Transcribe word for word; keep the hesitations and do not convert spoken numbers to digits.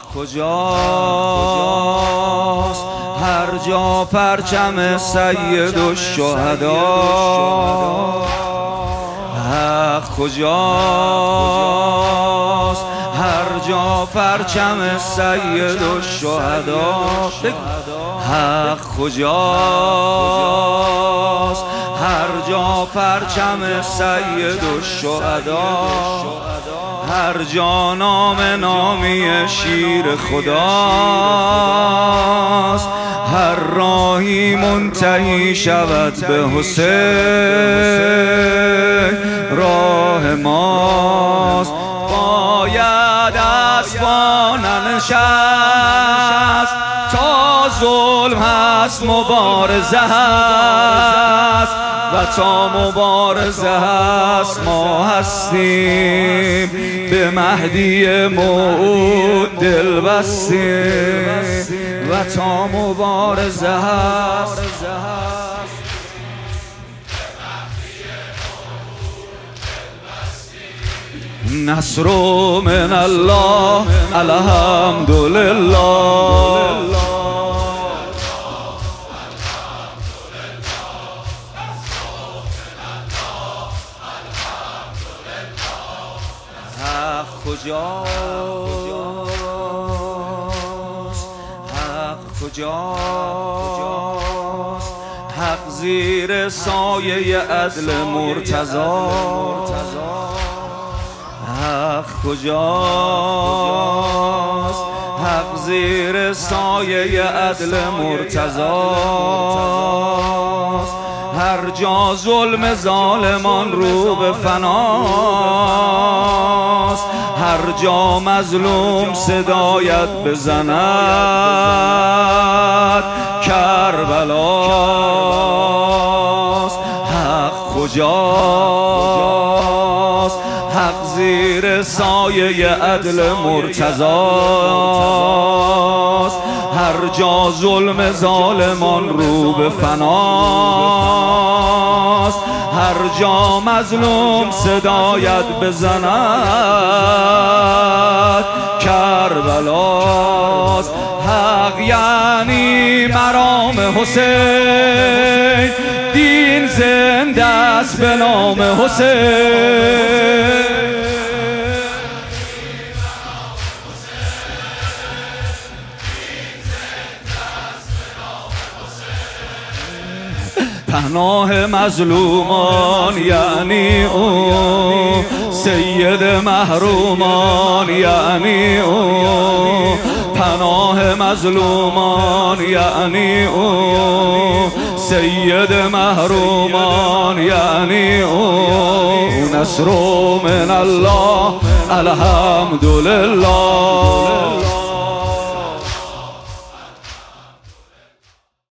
کجاست هر جا پرچم سید الشهدا؟ حق کجاست هر جا پرچم سید الشهدا؟ حق کجاست هر جا پرچم سید الشهدا؟ هر جا نام نامی شیر خداست، هر راهی منتهی شود به حسین راه ماست. باید اسبان نشست تا ظلم هست مبارزه هست و تا مبارزه هست ما هستیم، به مهدی موعود دل بستیم و تا مبارزه هست. نصر من الله الحمدلله. حق کجاست حق کجاست حق زیر سایه عدل مرتضی. حق کجاست حق زیر سایه عدل مرتضی. هر جا ظلم ظالمان رو به فناست، هر جا مظلوم صدایت بزند کربلاست. حق کجاست حق زیر سایه عدل مرتضاست. هر جا ظلم ظالمان رو به فناست، هر جا مظلوم صدایت بزند کربلاست. حق یعنی مرام حسین، دین زنده است به نام حسین. پناه مظلومان یعنی او، سید محرومان یعنی او. پناه مظلومان یعنی او، سید محرومان یعنی او. نصر من الله الحمدلله.